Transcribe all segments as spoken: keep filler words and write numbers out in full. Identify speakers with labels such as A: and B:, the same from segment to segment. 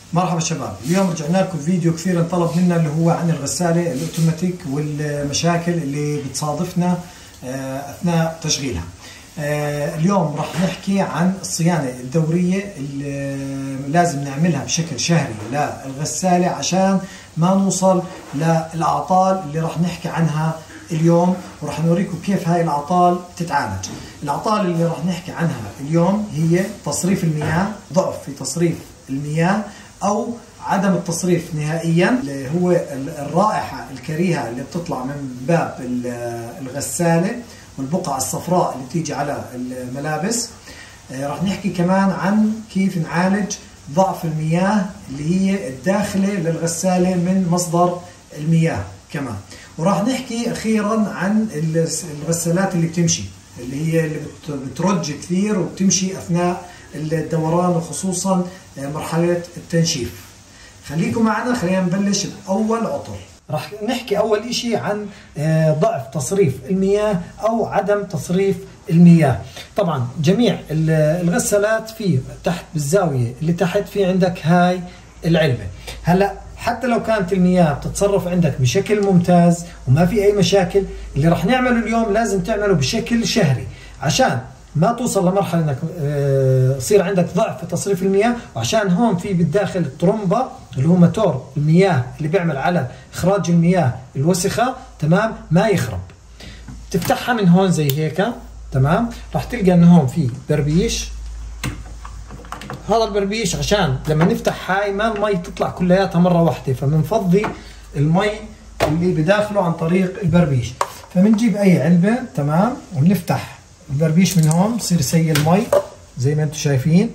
A: مرحبا شباب، اليوم رجعنا لكم فيديو كثير انطلب منا اللي هو عن الغسالة الأوتوماتيك والمشاكل اللي بتصادفنا أثناء تشغيلها. اليوم راح نحكي عن الصيانة الدورية اللي لازم نعملها بشكل شهري للغسالة عشان ما نوصل للأعطال اللي راح نحكي عنها اليوم، وراح نوريكم كيف هاي الأعطال تتعالج. الأعطال اللي راح نحكي عنها اليوم هي تصريف المياه، ضعف في تصريف المياه أو عدم التصريف نهائيا، اللي هو الرائحة الكريهة اللي بتطلع من باب الغسالة والبقع الصفراء اللي بتيجي على الملابس. راح نحكي كمان عن كيف نعالج ضعف المياه اللي هي الداخلة للغسالة من مصدر المياه كمان. وراح نحكي أخيرا عن الغسالات اللي بتمشي، اللي هي اللي بترج كثير وبتمشي أثناء الدوران وخصوصا مرحلة التنشيف. خليكم معنا، خلينا نبلش بأول عطل. راح نحكي أول إشي عن ضعف تصريف المياه أو عدم تصريف المياه. طبعا جميع الغسالات في تحت بالزاوية اللي تحت في عندك هاي العلبة. هلا حتى لو كانت المياه بتتصرف عندك بشكل ممتاز وما في أي مشاكل، اللي راح نعمله اليوم لازم تعمله بشكل شهري عشان ما توصل لمرحلة انك يصير عندك ضعف في تصريف المياه، وعشان هون في بالداخل الترومبة اللي هو موتور المياه اللي بيعمل على اخراج المياه الوسخة، تمام، ما يخرب. تفتحها من هون زي هيك، تمام، راح تلقى انه هون في بربيش. هذا البربيش عشان لما نفتح هاي ما المي تطلع كلياتها مرة واحدة، فبنفضي المي اللي بداخله عن طريق البربيش. فبنجيب اي علبة، تمام، وبنفتح البربيش من هون، بصير يسيل مي زي ما انتم شايفين.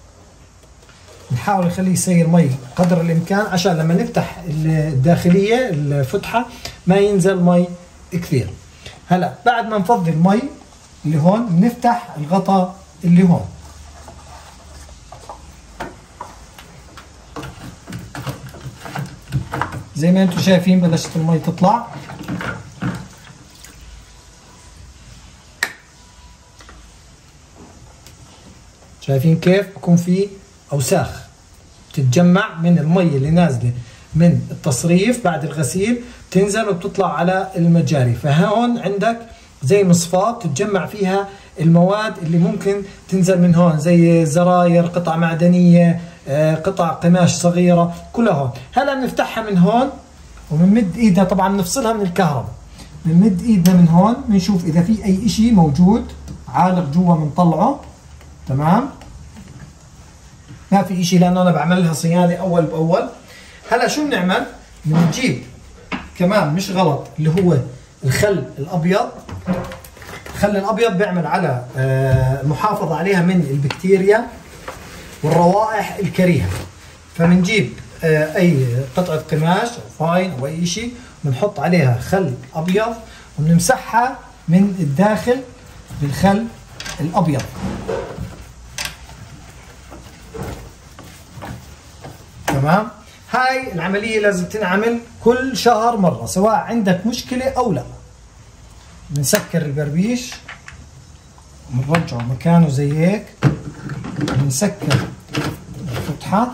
A: نحاول نخليه يسيل مي قدر الامكان عشان لما نفتح الداخليه الفتحه ما ينزل مي كثير. هلا بعد ما نفضي المي اللي هون بنفتح الغطاء اللي هون. زي ما انتم شايفين بلشت المي تطلع. شايفين كيف بكون في اوساخ تتجمع من المي اللي نازله من التصريف بعد الغسيل، تنزل وبتطلع على المجاري. فهون عندك زي مصفاة تتجمع فيها المواد اللي ممكن تنزل من هون، زي زراير، قطع معدنيه، قطع قماش صغيره، كلها هون. هلا بنفتحها من هون وبنمد ايدنا، طبعا بنفصلها من الكهرباء. بنمد ايدنا من هون بنشوف اذا في اي شيء موجود عالق جوا بنطلعه، تمام. ما في اشي لانه انا بعمل لها صيانه اول باول. هلا شو بنعمل؟ بنجيب كمان مش غلط اللي هو الخل الابيض. الخل الابيض بيعمل على محافظه عليها من البكتيريا والروائح الكريهه. فبنجيب اي قطعه قماش او فاين او اي شيء، بنحط عليها خل ابيض وبنمسحها من الداخل بالخل الابيض. تمام. هاي العملية لازم تنعمل كل شهر مرة سواء عندك مشكلة أو لا. بنسكر البربيش بنرجعه مكانه زي هيك، بنسكر الفتحة.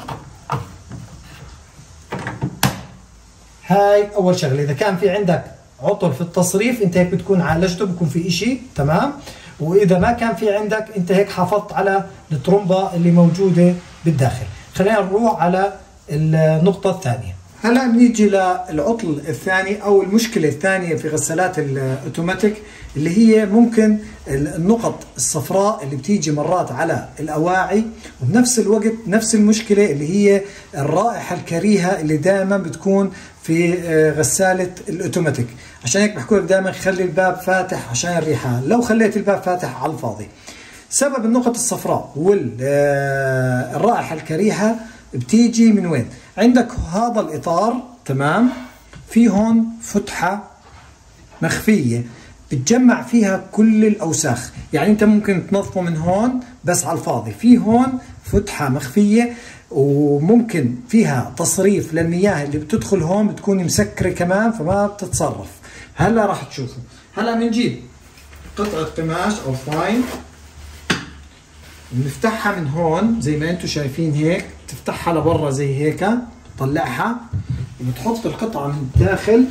A: هاي أول شغلة. إذا كان في عندك عطل في التصريف أنت هيك بتكون عالجته، بكون في إشي، تمام. وإذا ما كان في عندك أنت هيك حافظت على الترومبة اللي موجودة بالداخل. خلينا نروح على النقطة الثانية. هلا بنيجي للعطل الثاني أو المشكلة الثانية في غسالات الأوتوماتيك، اللي هي ممكن النقط الصفراء اللي بتيجي مرات على الأواعي، وبنفس الوقت نفس المشكلة اللي هي الرائحة الكريهة اللي دائما بتكون في غسالة الأوتوماتيك. عشان هيك بحكوا لك دائما خلي الباب فاتح عشان الريحة. لو خليت الباب فاتح على الفاضي، سبب النقط الصفراء والرائحة الكريهة بتيجي من وين؟ عندك هذا الإطار، تمام، في هون فتحة مخفية بتجمع فيها كل الأوساخ. يعني أنت ممكن تنظفه من هون بس على الفاضي. في هون فتحة مخفية وممكن فيها تصريف للمياه اللي بتدخل هون، بتكون مسكرة كمان فما بتتصرف. هلا راح تشوفوا. هلا بنجيب قطعة قماش أو فاين بنفتحها من هون زي ما انتم شايفين هيك، تفتحها لبرا زي هيك، تطلعها وبتحط القطعة من الداخل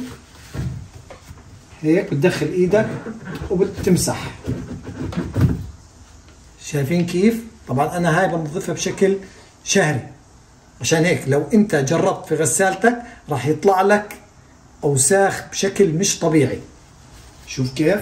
A: هيك، بتدخل ايدك وبتمسح. شايفين كيف؟ طبعا انا هاي بنظفها بشكل شهري، عشان هيك لو انت جربت في غسالتك راح يطلع لك اوساخ بشكل مش طبيعي. شوف كيف؟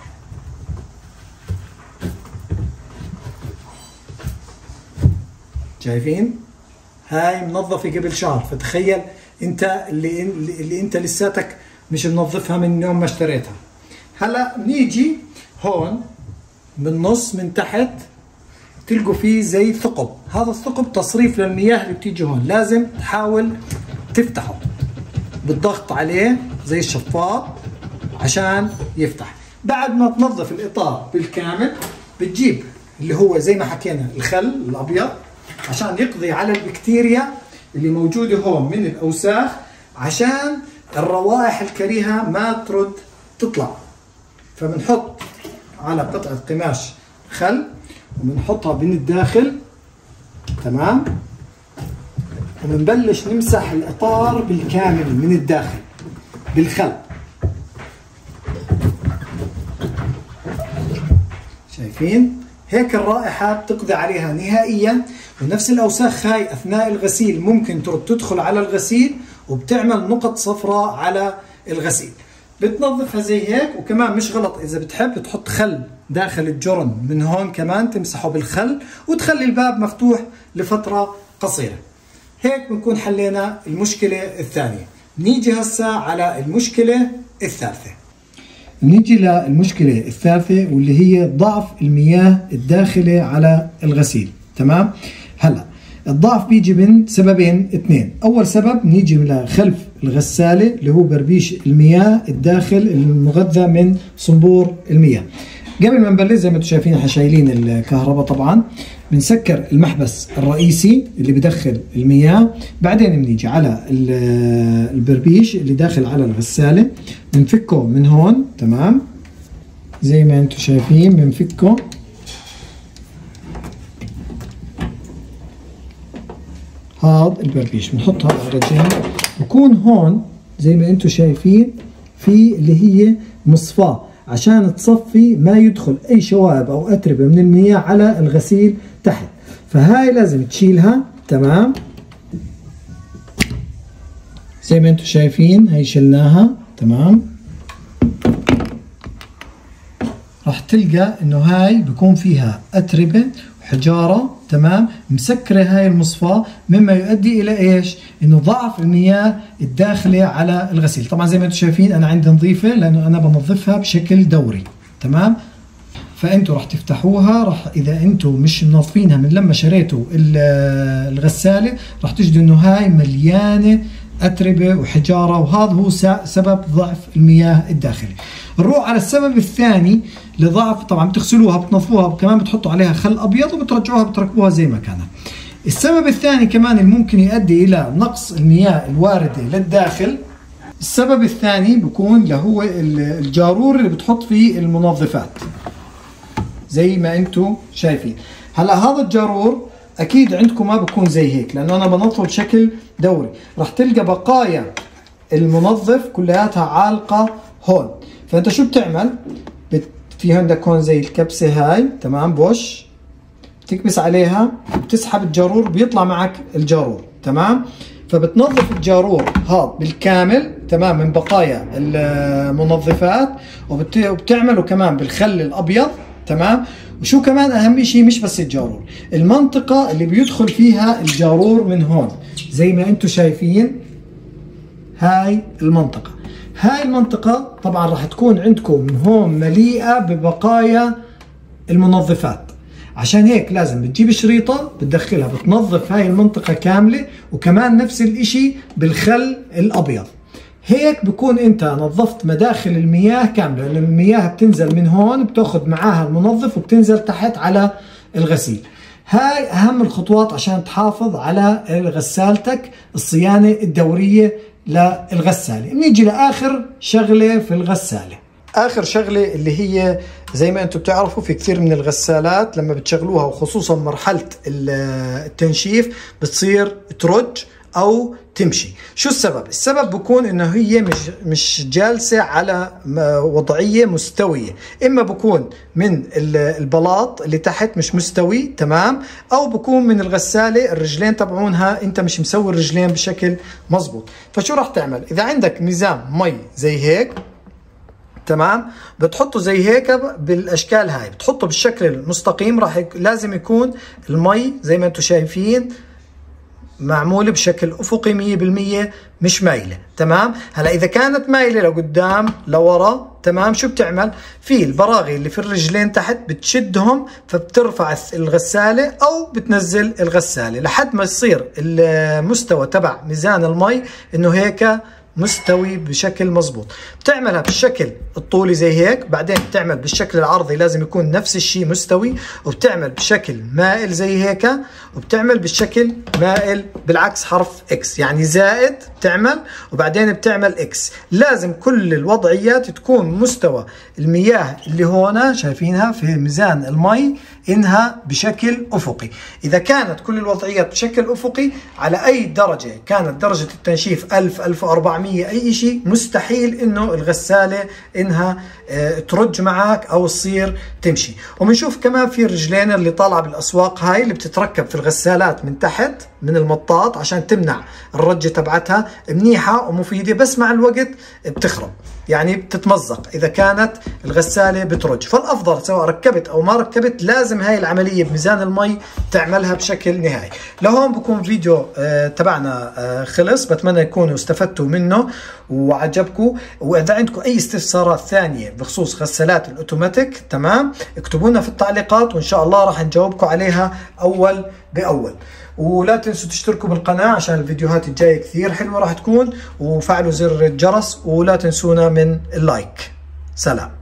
A: شايفين؟ هاي منظفة قبل شهر، فتخيل انت اللي اللي انت لساتك مش منظفها من يوم ما اشتريتها. هلا بنيجي هون بالنص من تحت تلقوا فيه زي ثقب، هذا الثقب تصريف للمياه اللي بتيجي هون، لازم تحاول تفتحه بالضغط عليه زي الشفاط عشان يفتح. بعد ما تنظف الاطار بالكامل بتجيب اللي هو زي ما حكينا الخل الابيض عشان يقضي على البكتيريا اللي موجوده هون من الاوساخ، عشان الروائح الكريهه ما ترد تطلع. فبنحط على قطعه قماش خل وبنحطها من الداخل، تمام، وبنبلش نمسح الاطار بالكامل من الداخل بالخل. شايفين؟ هيك الرائحة بتقضي عليها نهائيا، ونفس الأوساخ هاي أثناء الغسيل ممكن تدخل على الغسيل وبتعمل نقط صفراء على الغسيل. بتنظفها زي هيك، وكمان مش غلط إذا بتحب تحط خل داخل الجرن من هون كمان تمسحه بالخل وتخلي الباب مفتوح لفترة قصيرة. هيك بنكون حلينا المشكلة الثانية. نيجي هسا على المشكلة الثالثة. نيجي للمشكلة الثالثة واللي هي ضعف المياه الداخلة على الغسيل، تمام؟ هلا الضعف بيجي من سببين اثنين. أول سبب نيجي من خلف الغسالة اللي هو بربيش المياه الداخل المغذى من صنبور المياه. قبل ما نبلش زي ما انتم شايفين احنا شايلين الكهرباء، طبعا بنسكر المحبس الرئيسي اللي بدخل المياه، بعدين بنيجي على البربيش اللي داخل على الغسالة بنفكه من هون، تمام، زي ما انتم شايفين بنفكه هذا البربيش بنحطها على جنب. بكون هون زي ما انتم شايفين في اللي هي مصفاة عشان تصفي ما يدخل اي شوائب او اتربه من المياه على الغسيل تحت، فهاي لازم تشيلها، تمام، زي ما انتم شايفين هي شلناها، تمام. راح تلقى انه هاي بكون فيها اتربه وحجاره، تمام، مسكره هاي المصفاه، مما يؤدي الى ايش؟ انه ضعف المياه الداخله على الغسيل. طبعا زي ما انتم شايفين انا عندي نظيفه لانه انا بنظفها بشكل دوري، تمام. فانتوا راح تفتحوها، راح اذا انتم مش منظفينها من لما شريتوا الغساله راح تجدوا انه هاي مليانه اتربه وحجاره، وهذا هو سبب ضعف المياه الداخلي. نروح على السبب الثاني لضعف، طبعا بتغسلوها بتنظفوها كمان بتحطوا عليها خل ابيض وبترجعوها بتركبوها زي ما كانت. السبب الثاني كمان اللي ممكن يؤدي الى نقص المياه الوارده للداخل، السبب الثاني بكون اللي هو الجارور اللي بتحط فيه المنظفات زي ما انتم شايفين. هلا هذا الجارور اكيد عندكم ما بكون زي هيك لانه انا بنظفه بشكل دوري، راح تلقى بقايا المنظف كلياتها عالقه هون. فانت شو بتعمل؟ بت... في عندك هون زي الكبسه هاي، تمام، بوش بتكبس عليها بتسحب الجارور بيطلع معك الجارور، تمام. فبتنظف الجارور هذا بالكامل، تمام، من بقايا المنظفات، وبت... وبتعمله كمان بالخل الابيض، تمام. وشو كمان اهم شيء مش بس الجارور، المنطقه اللي بيدخل فيها الجارور من هون زي ما انتم شايفين هاي المنطقه. هاي المنطقة طبعا راح تكون عندكم من هون مليئة ببقايا المنظفات، عشان هيك لازم بتجيب شريطة بتدخلها بتنظف هاي المنطقة كاملة، وكمان نفس الاشي بالخل الابيض. هيك بكون انت نظفت مداخل المياه كاملة، لأن المياه بتنزل من هون بتاخذ معاها المنظف وبتنزل تحت على الغسيل. هاي اهم الخطوات عشان تحافظ على غسالتك الصيانة الدورية للغسالة. نيجي لآخر شغلة في الغسالة، اخر شغله اللي هي زي ما انتم بتعرفوا في كثير من الغسالات لما بتشغلوها وخصوصا مرحله التنشيف بتصير ترج او تمشي. شو السبب؟ السبب بكون انه هي مش مش جالسه على وضعيه مستويه، اما بكون من البلاط اللي تحت مش مستوي تمام، او بكون من الغساله الرجلين تبعونها انت مش مسوي الرجلين بشكل مزبوط. فشو راح تعمل؟ اذا عندك ميزان مي زي هيك تمام، بتحطه زي هيك بالاشكال هاي، بتحطه بالشكل المستقيم، راح يك... لازم يكون المي زي ما انتم شايفين معموله بشكل افقي مية بالمية مش مايله تمام. هلا اذا كانت مايله لقدام لورا تمام، شو بتعمل؟ في البراغي اللي في الرجلين تحت بتشدهم فبترفع الغساله او بتنزل الغساله لحد ما يصير المستوى تبع ميزان المي انه هيك مستوي بشكل مزبوط. بتعملها بالشكل الطولي زي هيك، بعدين بتعمل بالشكل العرضي لازم يكون نفس الشيء مستوي، وبتعمل بشكل مائل زي هيك، وبتعمل بالشكل مائل بالعكس حرف اكس، يعني زائد بتعمل وبعدين بتعمل اكس. لازم كل الوضعيات تكون مستوى المياه اللي هون شايفينها في ميزان المي انها بشكل افقي. اذا كانت كل الوضعيات بشكل افقي على اي درجه كانت درجه التنشيف ألف ألف وأربعمية اي شيء، مستحيل انه الغساله انها اه ترج معك او تصير تمشي. وبنشوف كمان في الرجلين اللي طالعه بالاسواق هاي اللي بتتركب في الغسالات من تحت من المطاط عشان تمنع الرجه تبعتها، منيحه ومفيده بس مع الوقت بتخرب، يعني بتتمزق اذا كانت الغساله بترج. فالافضل سواء ركبت او ما ركبت لازم هاي العمليه بميزان المي تعملها بشكل نهائي. لهون بكون فيديو آه تبعنا آه خلص، بتمنى يكونوا استفدتوا منه وعجبكم. واذا عندكم اي استفسارات ثانيه بخصوص غسالات الاوتوماتيك تمام، اكتبوا لنا في التعليقات وان شاء الله راح نجاوبكم عليها اول باول. ولا تنسوا تشتركوا بالقناة عشان الفيديوهات الجاية كثير حلوة راح تكون، وفعلوا زر الجرس، ولا تنسونا من اللايك. سلام.